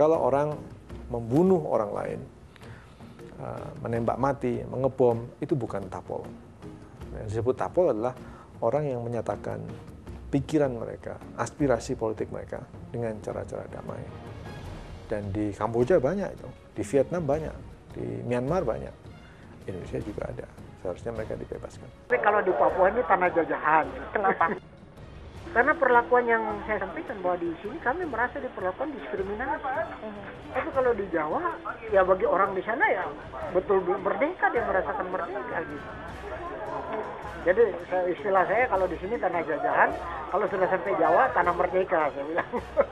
kalau orang membunuh orang lain, menembak mati, mengebom, itu bukan tapol. Yang disebut tapol adalah orang yang menyatakan pikiran mereka, aspirasi politik mereka dengan cara-cara damai. Dan di Kamboja banyak itu, di Vietnam banyak, di Myanmar banyak, Indonesia juga ada. Seharusnya mereka dibebaskan. Tapi kalau di Papua ini tanah jajahan, kenapa? Karena perlakuan yang saya sampaikan bahwa di sini kami merasa diperlakukan diskriminasi. Tapi kalau di Jawa, ya bagi orang di sana ya betul merdeka, dia merasakan merdeka gitu. Jadi istilah saya kalau di sini tanah jajahan, kalau sudah sampai Jawa tanah merdeka saya bilang.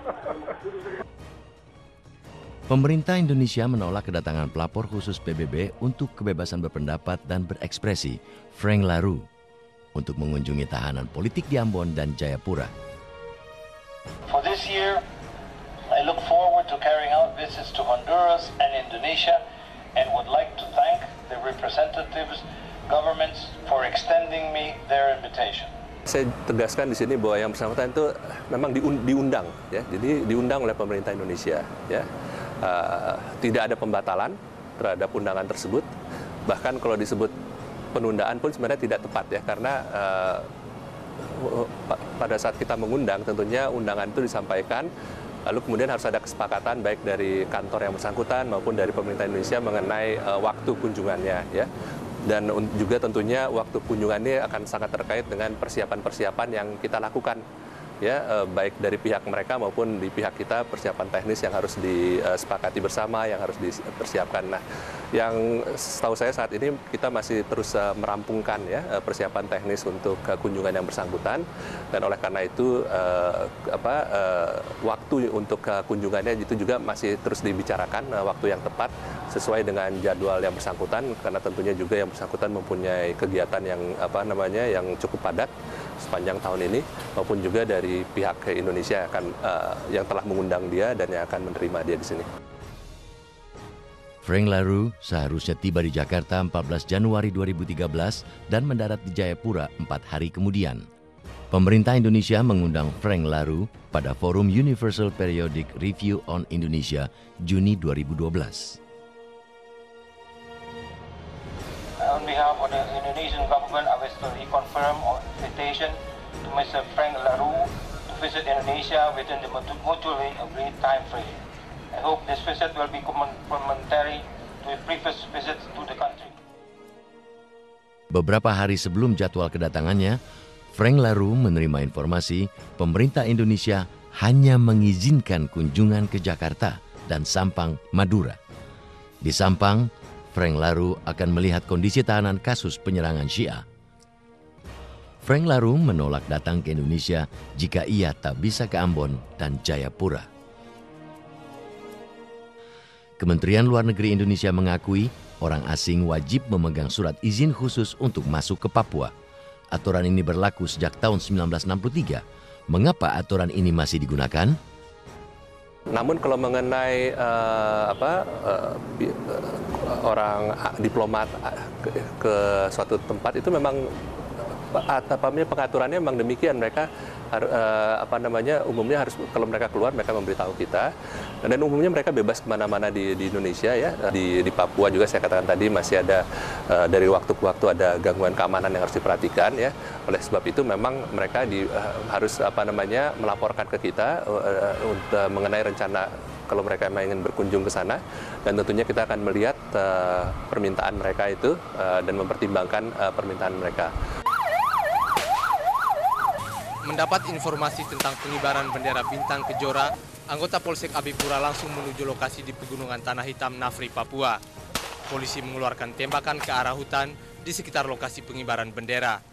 Pemerintah Indonesia menolak kedatangan pelapor khusus PBB untuk kebebasan berpendapat dan berekspresi, Frank Laru, untuk mengunjungi tahanan politik di Ambon dan Jayapura. For this year, I look forward to carrying out visits to Honduras and Indonesia and would like to thank the representatives, governments for extending me their invitation. Saya tegaskan di sini bahwa yang bersangkutan itu memang diundang, ya. Jadi diundang oleh pemerintah Indonesia, ya. Tidak ada pembatalan terhadap undangan tersebut. Bahkan kalau disebut penundaan pun sebenarnya tidak tepat, ya, karena pada saat kita mengundang tentunya undangan itu disampaikan, lalu kemudian harus ada kesepakatan baik dari kantor yang bersangkutan maupun dari pemerintah Indonesia mengenai waktu kunjungannya, ya. Dan juga tentunya waktu kunjungannya akan sangat terkait dengan persiapan-persiapan yang kita lakukan, ya, baik dari pihak mereka maupun di pihak kita, persiapan teknis yang harus disepakati bersama, yang harus dipersiapkan. Nah, yang setahu saya saat ini kita masih terus merampungkan, ya, persiapan teknis untuk kunjungan yang bersangkutan, dan oleh karena itu waktu untuk kunjungannya itu juga masih terus dibicarakan, waktu yang tepat sesuai dengan jadwal yang bersangkutan, karena tentunya juga yang bersangkutan mempunyai kegiatan yang yang cukup padat sepanjang tahun ini, maupun juga dari pihak Indonesia yang telah mengundang dia dan yang akan menerima dia di sini. Frank Laru seharusnya tiba di Jakarta 14 Januari 2013 dan mendarat di Jayapura 4 hari kemudian. Pemerintah Indonesia mengundang Frank Laru pada Forum Universal Periodic Review on Indonesia Juni 2012. On behalf of the Indonesian government, I wish to reconfirm our invitation to Mr. Frank Laru to visit Indonesia within the mutually agreed time frame. I hope this visit will be complementary to his previous visits to the country. Beberapa hari sebelum jadwal kedatangannya, Frank Laru menerima informasi pemerintah Indonesia hanya mengizinkan kunjungan ke Jakarta dan Sampang, Madura. Di Sampang, Frank Laru akan melihat kondisi tahanan kasus penyerangan Syiah. Frank Laru menolak datang ke Indonesia jika ia tak bisa ke Ambon dan Jayapura. Kementerian Luar Negeri Indonesia mengakui orang asing wajib memegang surat izin khusus untuk masuk ke Papua. Aturan ini berlaku sejak tahun 1963. Mengapa aturan ini masih digunakan? Namun kalau mengenai orang diplomat ke suatu tempat itu memang pengaturannya memang demikian. Mereka umumnya harus, kalau mereka keluar mereka memberitahu kita, dan umumnya mereka bebas kemana-mana di Indonesia, ya. Di Papua juga saya katakan tadi masih ada dari waktu ke waktu ada gangguan keamanan yang harus diperhatikan, ya. Oleh sebab itu memang mereka harus melaporkan ke kita mengenai rencana kalau mereka ingin berkunjung ke sana, dan tentunya kita akan melihat permintaan mereka itu dan mempertimbangkan permintaan mereka. Mendapat informasi tentang pengibaran bendera bintang Kejora, anggota Polsek Abipura langsung menuju lokasi di Pegunungan Tanah Hitam, Nafri, Papua. Polisi mengeluarkan tembakan ke arah hutan di sekitar lokasi pengibaran bendera.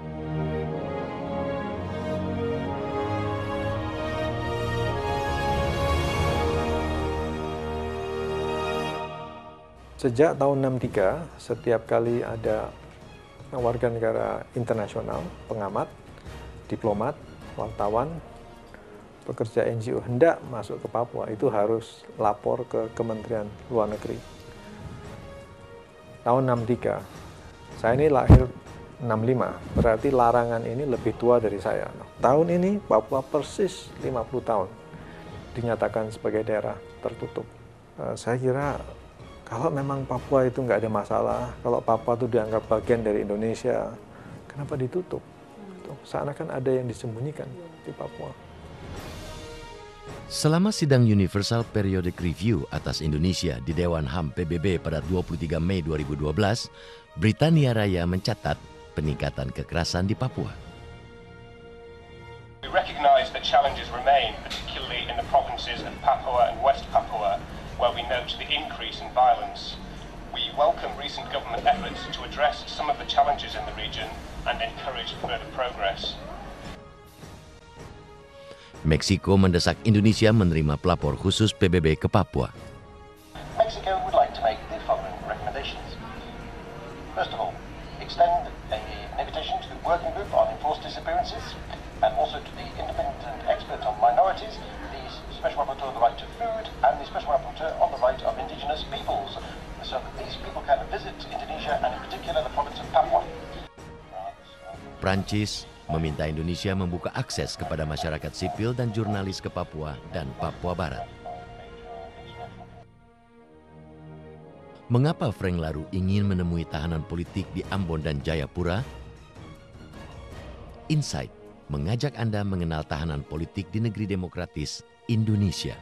Sejak tahun 63, setiap kali ada warga negara internasional, pengamat, diplomat, wartawan, pekerja NGO hendak masuk ke Papua, itu harus lapor ke Kementerian Luar Negeri. Tahun 63, saya ini lahir 65, berarti larangan ini lebih tua dari saya. Tahun ini Papua persis 50 tahun dinyatakan sebagai daerah tertutup. Saya kira kalau memang Papua itu nggak ada masalah, kalau Papua itu dianggap bagian dari Indonesia, kenapa ditutup? Seakan-akan ada yang disembunyikan di Papua. Selama sidang Universal Periodic Review atas Indonesia di Dewan HAM PBB pada 23 Mei 2012, Britania Raya mencatat peningkatan kekerasan di Papua. We recognize that challenges remain, particularly in the provinces of Papua and West Papua, where we note the increase in violence. We welcome recent government efforts to address some of the challenges in the region and encourage further progress. Meksiko mendesak Indonesia menerima pelapor khusus PBB ke Papua. Mexico would like to make the following recommendations. First of all, extend an invitation to the Working Group on Enforced Disappearances and also to the Independent Expert on Minorities, the Special Rapporteur on the Right to Food and the Special Rapporteur on the Right of Indigenous Peoples, so that these people can visit Indonesia and in particular the province of Papua. Prancis meminta Indonesia membuka akses kepada masyarakat sipil dan jurnalis ke Papua dan Papua Barat. Mengapa Frank Laru ingin menemui tahanan politik di Ambon dan Jayapura? Insight mengajak Anda mengenal tahanan politik di negeri demokratis Indonesia.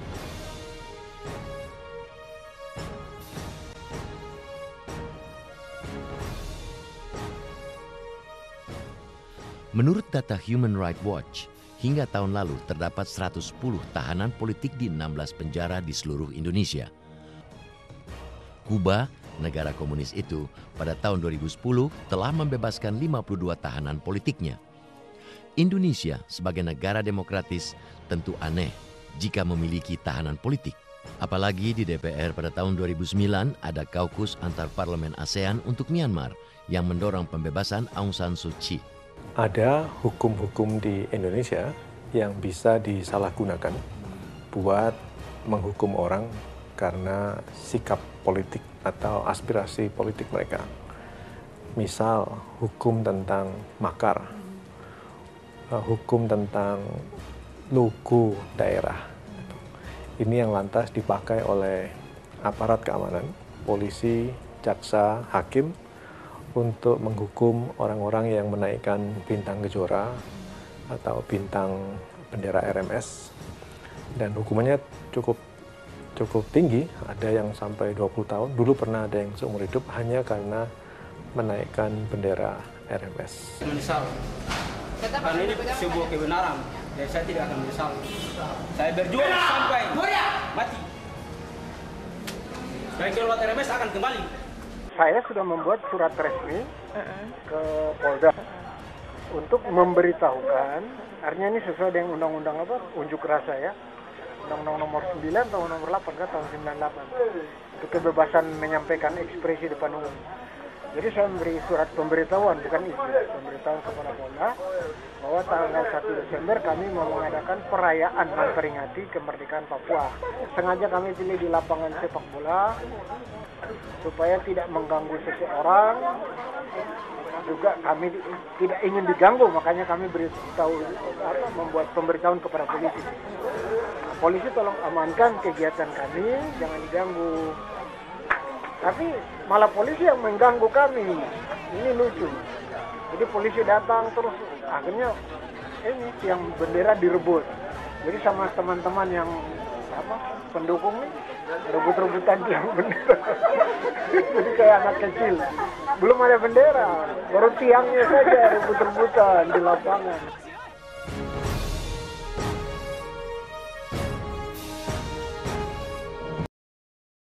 Menurut data Human Rights Watch, hingga tahun lalu terdapat 110 tahanan politik di 16 penjara di seluruh Indonesia. Kuba, negara komunis itu, pada tahun 2010 telah membebaskan 52 tahanan politiknya. Indonesia sebagai negara demokratis tentu aneh jika memiliki tahanan politik. Apalagi di DPR pada tahun 2009 ada kaukus antar parlemen ASEAN untuk Myanmar yang mendorong pembebasan Aung San Suu Kyi. Ada hukum-hukum di Indonesia yang bisa disalahgunakan buat menghukum orang karena sikap politik atau aspirasi politik mereka. Misal hukum tentang makar, hukum tentang logo daerah. Ini yang lantas dipakai oleh aparat keamanan, polisi, jaksa, hakim untuk menghukum orang-orang yang menaikkan bintang Kejora atau bintang bendera RMS, dan hukumannya cukup tinggi, ada yang sampai 20 tahun. Dulu pernah ada yang seumur hidup hanya karena menaikkan bendera RMS. Menyesal, karena ini sebuah kebenaran, dan saya tidak akan menyesal. Saya berjuang sampai mati. Supaya keluar RMS akan kembali. Saya sudah membuat surat resmi ke Polda untuk memberitahukan, artinya ini sesuai dengan undang-undang unjuk rasa ya, undang-undang nomor 9 atau nomor 8 kan tahun 98, untuk kebebasan menyampaikan ekspresi depan umum. Jadi saya memberi surat pemberitahuan, bukan isi, pemberitahuan kepada Polda bahwa tanggal 1 Desember kami mau mengadakan perayaan memperingati kemerdekaan Papua. Sengaja kami pilih di lapangan sepak bola supaya tidak mengganggu seseorang, juga kami tidak ingin diganggu, makanya kami membuat pemberitahuan kepada polisi. Polisi tolong amankan kegiatan kami, jangan diganggu. Tapi malah polisi yang mengganggu kami, ini lucu. Jadi polisi datang terus, akhirnya ini yang bendera direbut. Jadi sama teman-teman yang pendukung nih rebut-rebutan tiang bendera. Jadi kayak anak kecil, belum ada bendera, baru tiangnya saja rebut-rebutan di lapangan.